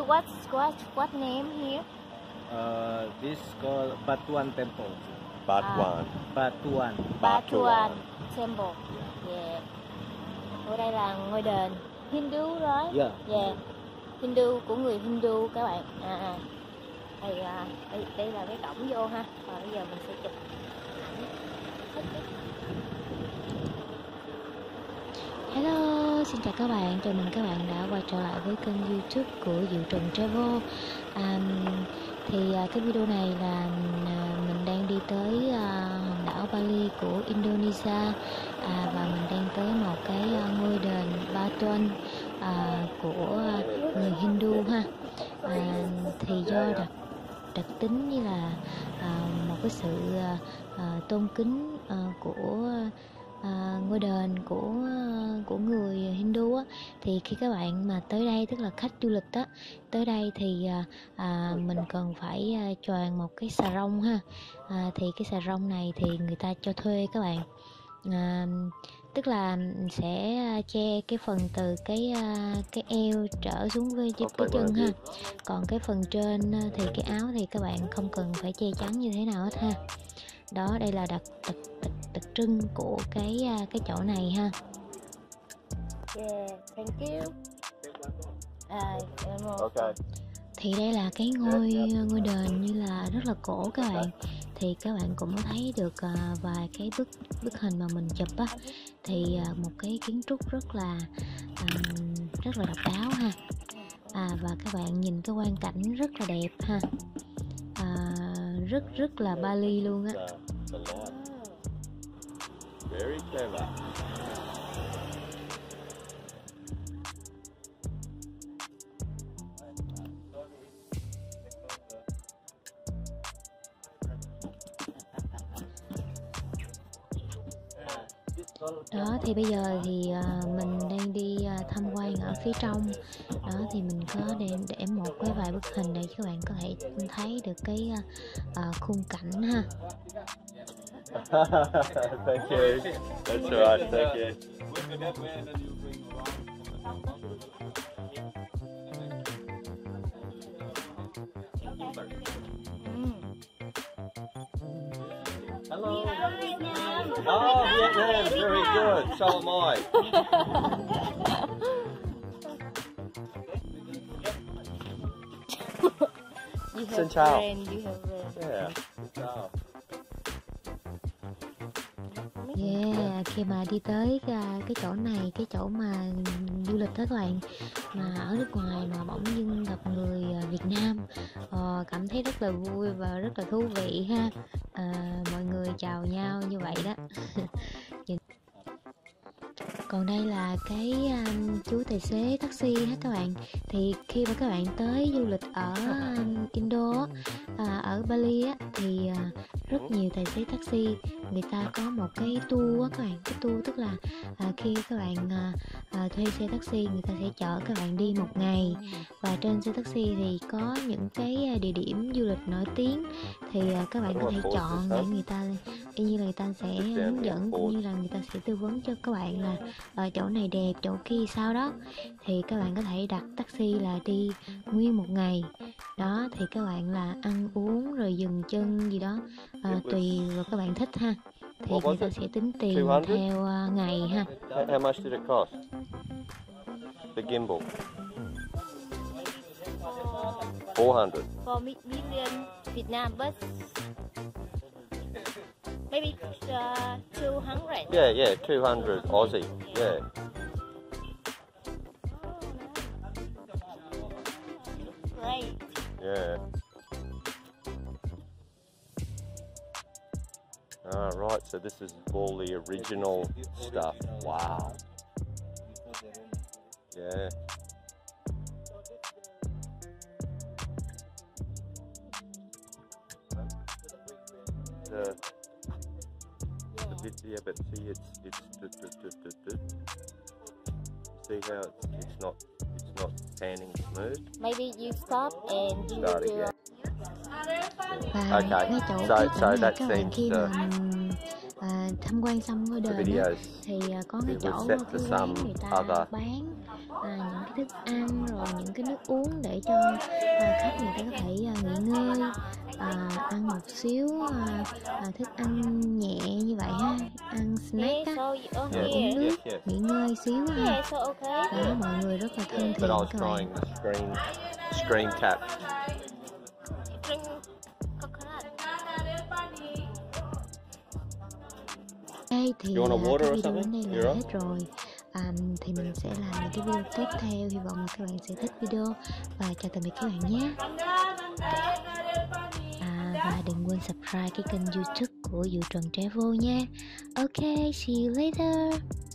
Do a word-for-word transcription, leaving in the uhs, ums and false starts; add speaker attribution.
Speaker 1: what what what name here?
Speaker 2: Uh, this called Batuan Temple.
Speaker 3: Batuan.
Speaker 2: Batuan.
Speaker 1: Batuan Temple. Yeah. Ở đây là ngôi đền Hindu rồi.
Speaker 2: Yeah.
Speaker 1: Yeah. Hindu của người Hindu các bạn. À, à. Đây, à, đây, đây là cái cổng vô ha. Rồi bây giờ mình sẽ chụp. Hello, xin chào các bạn, chào mừng các bạn đã quay trở lại với kênh YouTube của Diệu Trần Travel. À, thì à, cái video này là à, mình đang đi tới à, hòn đảo Bali của Indonesia, à, và mình đang tới một cái à, ngôi đền Batuan à, của à, người Hindu ha. À, thì do đặc đặc tính như là à, một cái sự à, à, tôn kính à, của À, ngôi đền của của người Hindu á, thì khi các bạn mà tới đây, tức là khách du lịch á, tới đây thì à, à, mình cần phải à, choàng một cái xà rông ha. À, thì cái xà rông này thì người ta cho thuê các bạn, à, tức là sẽ che cái phần từ cái cái eo trở xuống với cái chân ha, còn cái phần trên thì cái áo thì các bạn không cần phải che chắn như thế nào hết ha. Đó, đây là đặc đặc đặc, đặc trưng của cái cái chỗ này ha. Yeah, thank you. À, okay. Thì đây là cái ngôi ngôi đền như là rất là cổ các bạn. Thì các bạn cũng thấy được uh, vài cái bức bức hình mà mình chụp á, thì uh, một cái kiến trúc rất là um, rất là độc đáo ha. À, và các bạn nhìn cái quang cảnh rất là đẹp ha. À, rất rất là Bali luôn á.
Speaker 3: Very clever.
Speaker 1: Đó, thì bây giờ thì uh, mình đang đi uh, tham quan ở phía trong. Đó, thì mình có để, để một cái vài bức hình để các bạn có thể thấy được cái uh, uh, khung cảnh ha.
Speaker 3: Thank you. That's all right. Thank you.
Speaker 2: Hello.
Speaker 1: Vietnam.
Speaker 3: Oh, Vietnam, very good. So am I.
Speaker 1: Xin
Speaker 3: chào.
Speaker 1: Yeah.
Speaker 3: Chào.
Speaker 1: Yeah, khi mà đi tới cái, cái chỗ này, cái chỗ mà du lịch đó các bạn, mà ở nước ngoài mà bỗng dưng gặp người Việt Nam, ờ, cảm thấy rất là vui và rất là thú vị ha. À, mọi người chào nhau như vậy đó. Còn đây là cái um, chú tài xế taxi ha các bạn. Thì khi mà các bạn tới du lịch ở um, Indo à, ở Bali á, thì à, rất nhiều tài xế taxi người ta có một cái tour á các bạn. Cái tour tức là à, khi các bạn à, à, thuê xe taxi, người ta sẽ chở các bạn đi một ngày, và trên xe taxi thì có những cái địa điểm du lịch nổi tiếng, thì à, các bạn có thể chọn để người ta y như là người ta sẽ hướng dẫn, cũng như là người ta sẽ tư vấn cho các bạn là ở chỗ này đẹp, chỗ kia sao đó. Thì các bạn có thể đặt taxi là đi nguyên một ngày. Đó, thì các bạn là ăn uống rồi dừng chân gì đó à, tùy vào các bạn thích ha. Thì người ta sẽ tính tiền theo uh, ngày ha.
Speaker 3: How much did it cost? The gimbal. four hundred.
Speaker 1: For million Vietnam, but maybe uh, two hundred.
Speaker 3: Yeah, yeah, two hundred Aussie. Yeah.
Speaker 1: Great.
Speaker 3: Yeah. Ah, right, so this is all the original stuff. Wow. Yeah. The, the bit, yeah, but see, it's it's d -d -d -d -d -d. See how it's, it's not it's not panning smooth.
Speaker 1: Maybe you stop and you
Speaker 3: Start
Speaker 1: do.
Speaker 3: again.
Speaker 1: Và
Speaker 3: Okay,
Speaker 1: cái chỗ
Speaker 3: so-
Speaker 1: cái
Speaker 3: so
Speaker 1: này
Speaker 3: that
Speaker 1: các bạn
Speaker 3: seems
Speaker 1: khi
Speaker 3: to-
Speaker 1: mà à, tham quan xong ngôi
Speaker 3: the
Speaker 1: đền á,
Speaker 3: videos,
Speaker 1: thì à, có
Speaker 3: we
Speaker 1: cái
Speaker 3: would
Speaker 1: chỗ
Speaker 3: set
Speaker 1: cái
Speaker 3: to
Speaker 1: quán
Speaker 3: some
Speaker 1: người ta
Speaker 3: other
Speaker 1: bán à, những cái thức ăn rồi những cái nước uống để cho à, khách người ta có thể à, nghỉ ngơi, à, ăn một xíu à, à, thức ăn nhẹ như vậy ha, ăn snack á, rồi uống nước,
Speaker 3: yes, yes.
Speaker 1: nghỉ ngơi xíu ha.
Speaker 4: so okay.
Speaker 1: Đó, mọi người rất là thân
Speaker 3: Yeah,
Speaker 1: thiện
Speaker 3: but I was
Speaker 1: các bạn.
Speaker 3: trying the screen screen tap.
Speaker 4: Drink coconut.
Speaker 1: Đây thì
Speaker 3: You want a
Speaker 1: à,
Speaker 3: water
Speaker 1: cái
Speaker 3: or
Speaker 1: video đến
Speaker 3: something?
Speaker 1: đây
Speaker 3: You're
Speaker 1: là
Speaker 3: on?
Speaker 1: hết rồi. À, thì mình sẽ làm những cái video tiếp theo, hy vọng là các bạn sẽ thích video và chào tạm biệt các bạn nhé. À, và đừng quên subscribe cái kênh YouTube của Diệu Trần Travel nha. Ok, see you later.